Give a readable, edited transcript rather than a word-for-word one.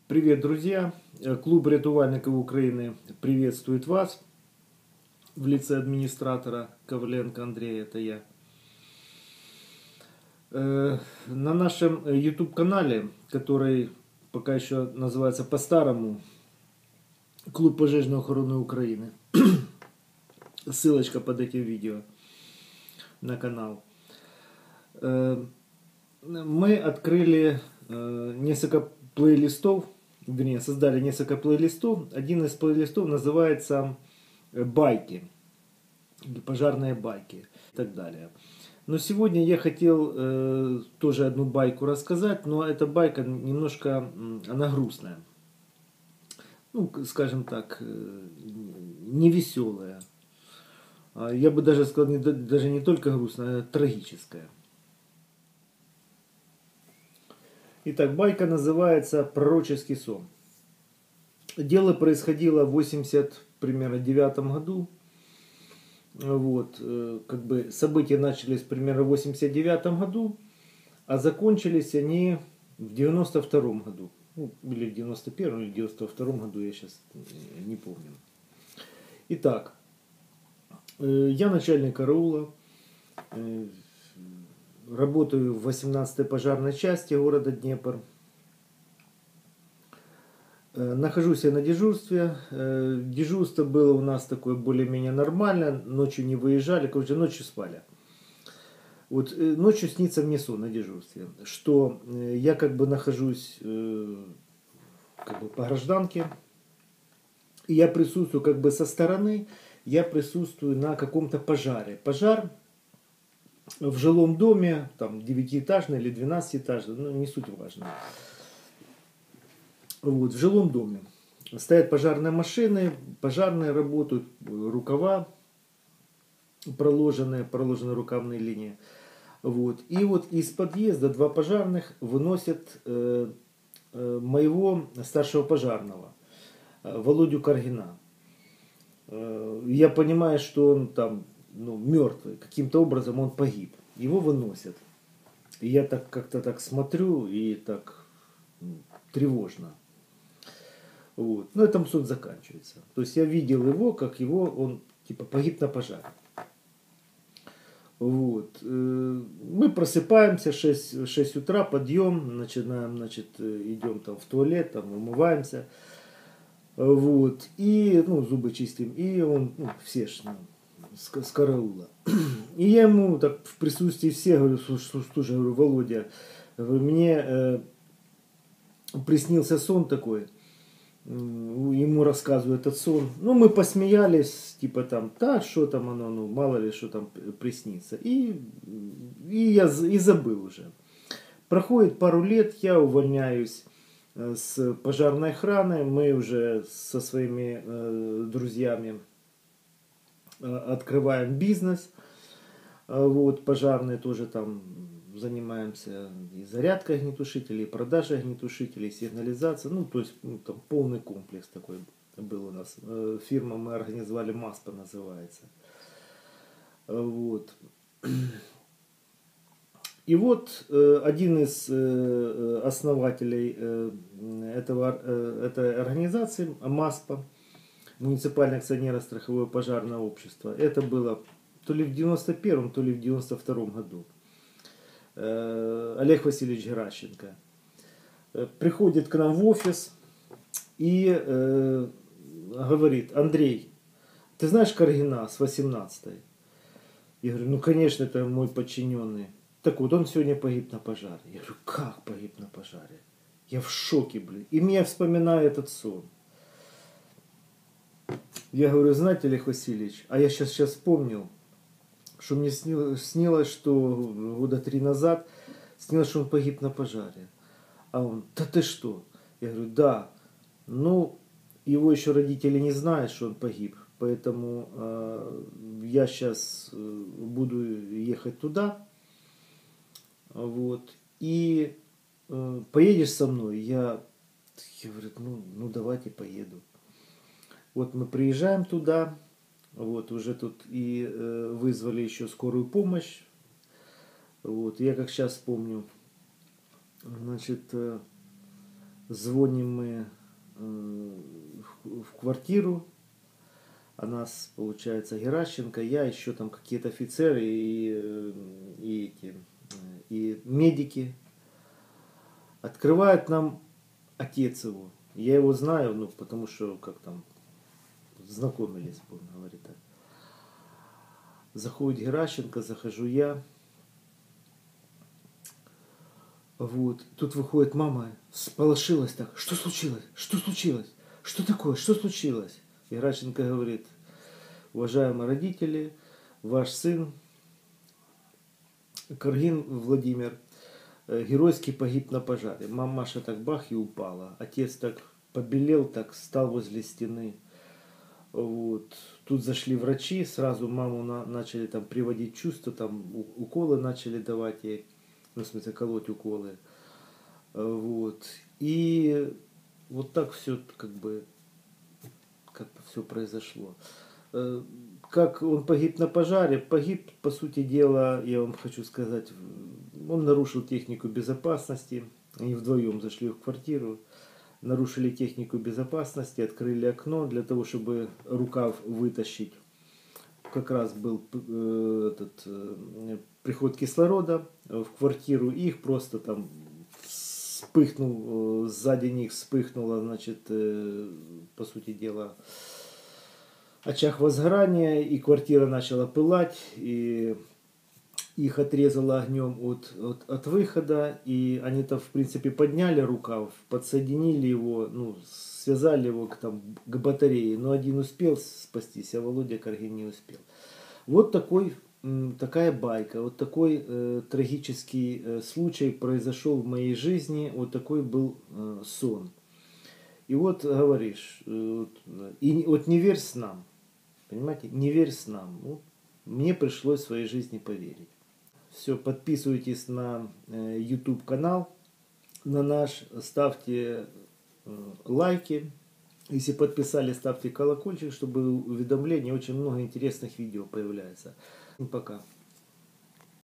Привет, друзья! Клуб рятувальников Украины приветствует вас в лице администратора Коваленко Андрея, это я. На нашем YouTube-канале, который пока еще называется по-старому Клуб пожежной охраны Украины, ссылочка под этим видео на канал, мы открыли несколько плейлистов, вернее, создали несколько плейлистов. Один из плейлистов называется «Байки», «Пожарные байки» и так далее. Но сегодня я хотел тоже одну байку рассказать, но эта байка немножко, она грустная. Ну, скажем так, невеселая. Я бы даже сказал, даже не только грустная, а трагическая. Итак, байка называется «Пророческий сон». Дело происходило в 89 году. Вот, как бы события начались примерно в 89 году, а закончились они в 92 году. Ну, или в 91 или 92 году, я сейчас не помню. Итак, я начальник караула. Работаю в 18-й пожарной части города Днепр. Нахожусь я на дежурстве. Дежурство было у нас такое более-менее нормально. Ночью не выезжали, короче, ночью спали. Вот ночью снится мне сон на дежурстве, что я как бы нахожусь как бы по гражданке. И я присутствую как бы со стороны. Я присутствую на каком-то пожаре. Пожар в жилом доме, там 9-этажный или 12-этажный, ну не суть важно. Вот, в жилом доме. Стоят пожарные машины, пожарные работают, рукава проложены рукавные линии. Вот. И вот из подъезда два пожарных выносят моего старшего пожарного, Володю Каргина. Я понимаю, что он там мертвый, каким-то образом он погиб. Его выносят. И я так как-то так смотрю и так тревожно. Вот. Но этом сон заканчивается. То есть я видел его, как он типа погиб на пожаре. Вот. Мы просыпаемся, 6 утра, подъем, начинаем, идем там в туалет, там умываемся. Вот. И, зубы чистим. И он, все ж, с караула. И я ему так в присутствии всех говорю, слушай, говорю, Володя, говорю, мне приснился сон такой. Ему рассказываю этот сон. Мы посмеялись, типа там, да, что там оно, мало ли, что там приснится. И я забыл уже. Проходит пару лет, я увольняюсь с пожарной охраны. Мы уже со своими друзьями открываем бизнес. Вот, пожарные тоже там занимаемся и зарядкой огнетушителей, и продажей огнетушителей, и сигнализацией. То есть там полный комплекс такой был у нас. Фирма мы организовали, МАСПА называется. Вот. И вот один из основателей этой организации, МАСПА, муниципальное акционерное страховое пожарное общество, это было то ли в 91-м, то ли в 92-м году. Олег Васильевич Геращенко приходит к нам в офис и говорит: Андрей, ты знаешь Каргина с 18-й? Я говорю, конечно, это мой подчиненный. Так вот, он сегодня погиб на пожаре. Я говорю, как погиб на пожаре? Я в шоке, блин. И меня вспоминаю этот сон. Я говорю, знаете, Олег Васильевич, а я сейчас вспомнил, что мне снилось, что года 3 назад снилось, что он погиб на пожаре. А он, да ты что? Я говорю, да. Его еще родители не знают, что он погиб. Поэтому я сейчас буду ехать туда. Вот. И поедешь со мной? Я говорю, давайте поеду. Вот мы приезжаем туда. Вот, уже тут и вызвали еще скорую помощь. Вот, я как сейчас помню, значит, звоним мы в квартиру, а нас, получается, Геращенко, я, еще там какие-то офицеры и медики. Открывает нам отец его. Я его знаю, ну, потому что как там знакомились, будем говорить так. Заходит Геращенко, захожу я. Вот. Тут выходит мама, сполошилась так. Что случилось? Что случилось? Что такое? Что случилось? Геращенко говорит: уважаемые родители, ваш сын Каргин Владимир геройски погиб на пожаре. Мамаша так бах и упала. Отец так побелел, так стал возле стены. Вот. Тут зашли врачи, сразу маму начали там приводить в чувство, там уколы начали давать ей, ну, в смысле, колоть уколы. Вот. И вот так все как бы все произошло. Как он погиб на пожаре? Погиб, по сути дела, я вам хочу сказать, он нарушил технику безопасности. Они вдвоем зашли в квартиру, нарушили технику безопасности, открыли окно для того, чтобы рукав вытащить. Как раз был приход кислорода в квартиру, и их просто там вспыхнул, сзади них вспыхнуло, значит, по сути дела, очаг возгорания, и квартира начала пылать, и их отрезало огнем от выхода, и они там, в принципе, подняли рукав, подсоединили его, ну, связали его к батарее, но один успел спастись, а Володя Каргин не успел. Вот такая байка, вот такой трагический случай произошел в моей жизни, вот такой был сон. И вот говоришь, и вот не верь снам, понимаете, не верь снам. Ну, мне пришлось в своей жизни поверить. Все, подписывайтесь на YouTube канал, на наш, ставьте лайки. Если подписались, ставьте колокольчик, чтобы уведомления. Очень много интересных видео появляется. Пока.